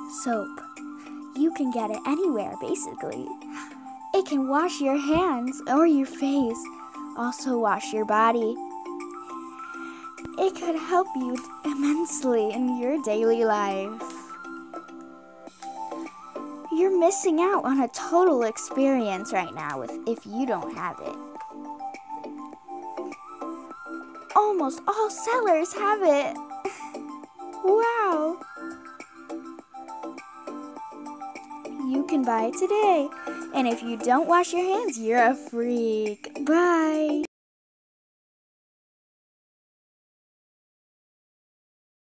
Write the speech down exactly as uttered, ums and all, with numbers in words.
soap. You can get it anywhere, basically. It can wash your hands or your face, also wash your body. It could help you immensely in your daily life. You're missing out on a total experience right now if, if you don't have it. Almost all sellers have it. Wow. You can buy it today. And if you don't wash your hands, you're a freak. Bye.